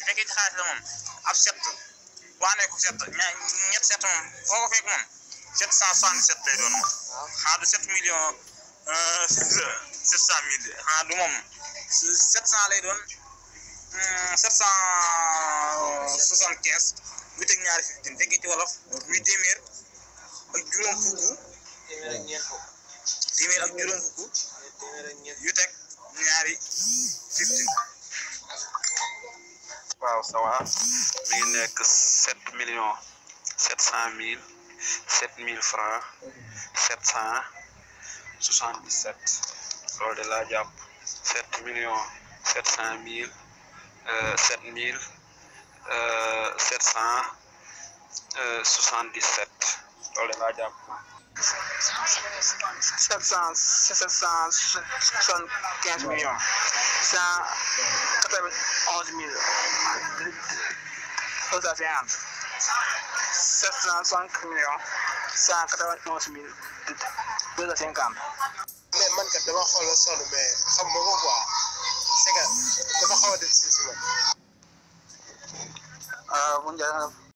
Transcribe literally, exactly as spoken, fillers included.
fekkee ci xaalis la moom ab set boo andee ko set ña ñett set moom foo ko fekk moom sept cent soixante-sept lay doon moom xanaa du sept millions sept cent mille xanaa du moom sept cent lay doon sept cent soixante-quinze bu teg ñaari fifteen fekkee ci wolof muy téeméer ak juróom fukk téeméer ak juróom fukk yu teg ñaari fifteen waaw ça va mi ngi nekk sept millions sept cent mille sept mille francs sept cent soixante-dix-sept loolu de laa jàpp sept millions sept cent mille sept mille sept cent soixante-dix-sept loolu de laa jàpp sept cent sept cent soixante-quinze millions cent quatre-vingt-onze mille deux cent cinquante sept cent soixante millions cent quatre-vingt-onze mille deux cent cinquante. mais man kat dama xool sonn mais xam nga ko quoi c'est que dafa xaw a def si si man. ah bu njëkk